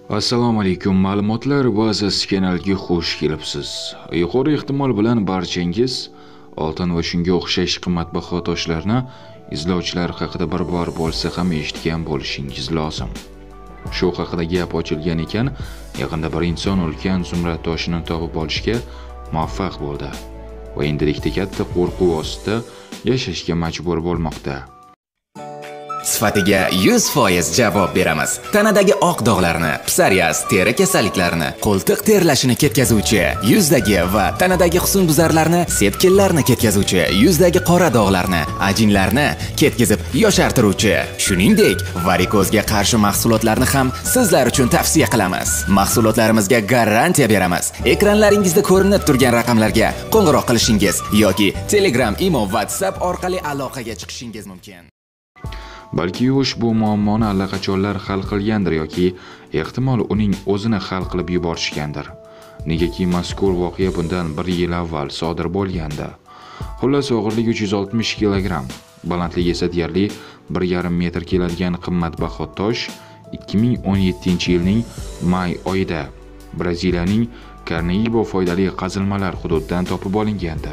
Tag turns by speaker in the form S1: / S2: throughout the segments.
S1: Assalomu alaykum ma'lumotlar bazasi kanaliga xush kelibsiz. Yuqori ehtimol bilan barchangiz oltin va shunga o'xshash qimmatbaho toshlarni izlovchilar haqida bir bor bo'lsa ham eshitgan bo'lishingiz lozim. Shu haqida gap ochilgan ekan, yaqinda bir inson ulkan zumrad toshini topib olishga muvaffaq bo'ldi va endilikda katta qo'rquv ostida yashashga majbur bo'lmoqda.
S2: Sifatiga 100% javob beramiz. Tanadagi oq dog'larni, psoriaz, teri kasalliklarini, qo'ltiq terlashini ketkazuvchi, yuzdagi va tanadagi husnbuzarlarni, sepkillarni ketkazuvchi, yuzdagi qora dog'larni, ajinlarni ketkazib yoshartiruvchi, shuningdek, varikozga qarshi mahsulotlarni ham sizlar uchun tavsiya qilamiz. Mahsulotlarimizga garantiya beramiz. Ekranlaringizda ko'rinib turgan raqamlarga qo'ng'iroq qilishingiz yoki Telegram, Imo, WhatsApp orqali aloqaga chiqishingiz mumkin.
S1: Balki ushbu muammoni allaqachonlar hal qilgandir yoki ehtimol uning o'zini hal qilib yuborishgandir. Negaki mazkur voqea bundan 1 yil avval sodir bo'lgandi. Xullas, og'irligi 360 kg, balandligi esa deyarli 1,5 metr keladigan qimmatbaho tosh 2017-yilning may oyida Braziliyaning Carnaíba foydali qazilmalar hududidan topib olingandi.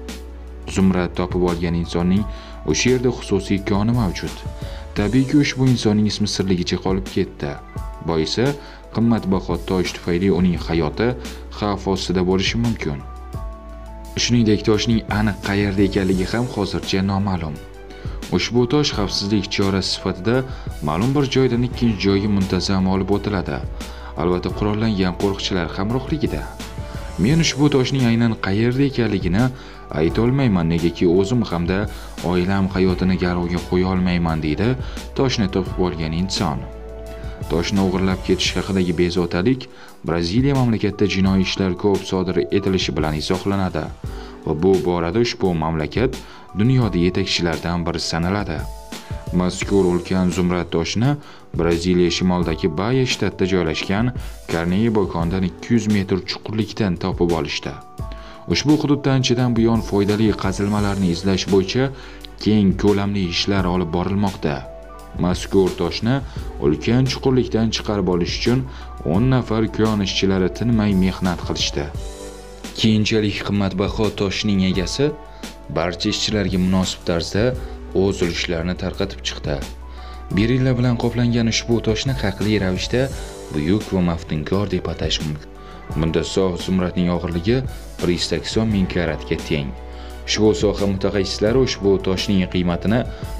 S1: Zumrad topib olgan insonning o'sha yerda xususiy koni mavjud. Tabiiyki ushbu insonning ismi sirligicha qolib ketdi. Boisi qimmatbaho tosh tufayli uning hayoti xavf ostida bo'lishi mumkin. Shuningdek, toshning aniq qayerda ekanligi ham hozircha noma'lum. Ushbu tosh xavfsizlik chorasi sifatida ma'lum bir joydan ikkinchi joyga muntazam olib o'tiladi. Albatta, qurollangan qo'riqchilar hamrohligida. Men ushbu toshning aynan qayerda ekanligini ayta olmayman, negaki o'zim hamda oilam hayotini garovga qo'ya olmayman, deydi toshni topib olgan inson. Toshni o'g'irlab ketish haqidagi bezovtalik Braziliya mamlakatida jinoiy ishlar ko'p sodir etilishi bilan izohlanadi va bu borada ushbu mamlakat dunyoda yetakchilardan biri sanaladi. Mazkur ulkan zumrad toshni Braziliya shimolidagi Bahia shtatida joylashgan Carnaíba konidan 200 metr chuqurlikdan topib olishdi. Ushbu hududda anchadan buyon foydali qazilmalarni izlash bo'yicha keng ko'lamli ishlar olib borilmoqda. Mazkur toshni ulkan chuqurlikdan chiqarib olish uchun 10 nafar kon ishchilari tinmay mehnat qilishdi. Keyinchalik qimmatbaho toshning egasi barcha ishchilarga munosib tarzda o'z ulushlarni tarqatib chiqdi. Berilla bilan qoplangan ushbu toshni haqli ravishda buyuk va maftunkor deb atash mumkin. Bunda sof zumradning og'irligi 180 ming karatga teng. Ushbu soha mutaxassislari ushbu toshning qiymatini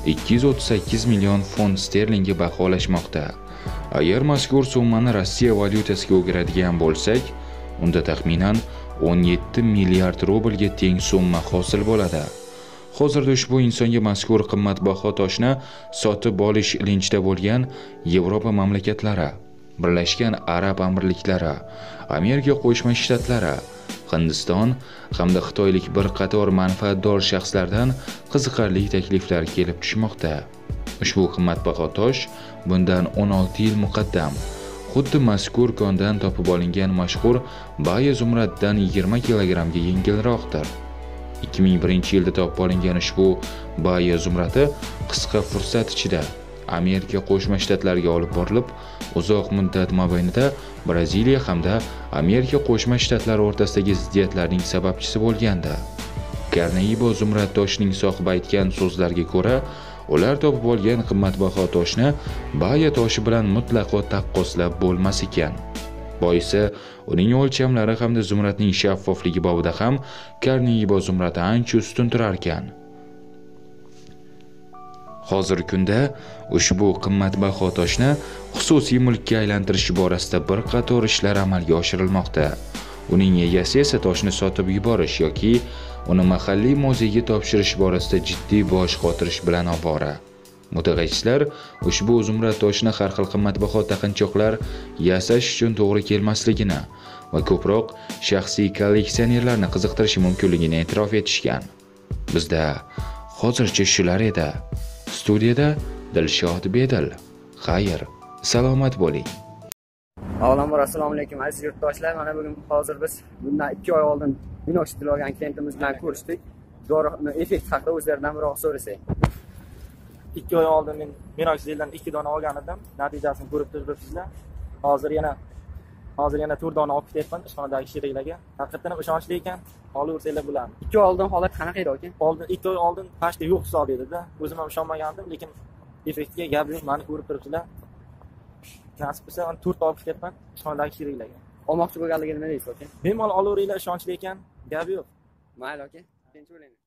S1: 238 million funt sterlingga baholashmoqda. Agar mazkur summani Rossiya valyutasiga o'giradigan bo'lsak, unda taxminan 17 milliard rublga teng summa hosil bo'ladi. Hozirda ushbu insonga mazkur qimmatbaho toshni sotib olish ilinjda bo'lgan Yevropa mamlakatlari, Birlashgan Arab Amirliklari, Amerika Qo'shma Shtatlari, Hindiston hamda xitoylik bir qator manfaatdor shaxslardan qiziqarli takliflar kelib tushmoqda. Ushbu qimmatbaho tosh bundan 16 yil muqaddam xuddi mazkur kondan topib olingan mashhur Bahia zumraddan 20 kilogramga yengilroqdir. 2001-yilda topib olingan ushbu Bahia zumradi qisqa fursat ichida Amerika Qo'shma Shtatlariga olib borilib, uzoq muddat mobaynida Braziliya hamda Amerika Qo'shma Shtatlari o'rtasidagi ziddiyatlarning sababchisi bo'lgandi. Carnaíba zumrad toshining sohibi aytgan so'zlarga ko'ra, ular topib olgan qimmatbaho toshni Bahia toshi bilan mutlaqo taqqoslab bo'lmas ekan. Boisi uning o'lchamlari hamda zumradning shaffofligi bobida ham Carnaíba zumradi ancha ustun turar ekan. Hozirgi kunda ushbu qimmatbaho toshni xususiy mulkka aylantirish borasida bir qator ishlar amalga oshirilmoqda. Uning egasi esa toshni sotib yuborish yoki uni mahalliy muzeyga topshirish borasida jiddiy bosh qotirish bilan ovora. Mutaxassislar ushbu zumrad toshni har xil qimmatbaho taqinchoqlar yasash uchun to'g'ri kelmasligini va ko'proq shaxsiy kolleksionerlarni qiziqtirishi mumkinligini e'tirof etishgan. Bizda hozircha shular edi. Studiyada Dilshod Bedil. Xayr, salomat bo'ling.
S3: Avvalambor assalomu alaykum aziz yurtdoshlar. Mana bugun hozir biz bundan 2 oy oldin Minox tilgan klientimiz bilan ko'rishdik. Dori effekt haqida o'zlaridan biroq so'rasak.
S4: 2 oy oldin men Minox dan 2 dona olgan edim. Natijasini ko'rib turibsizlar. Hozir yana 4 dona olib ketyapman ishxonadagi sheriklarga. Haqiqatan ham ishonchli ekan. Olaversanglar bo'ladi.
S3: 2 oy oldin holat qanaqa edi aka?
S4: Oldin 2 oy oldin pashta yo'q hisob edi-da. O'zim ham ishonmagandim, lekin effektga gap yo'q. Meni ko'rib turibsizlar. Nasib bo'lsa 4 olib ketyapman ishxonadagi sheriklarga.
S3: Olmoqchi bo'lganligini nima deysiz aka?
S4: Bemalol olaveringlar, ishonchli ekan. Gap yo'q.
S3: Mayli aka. Tinch bo'ling.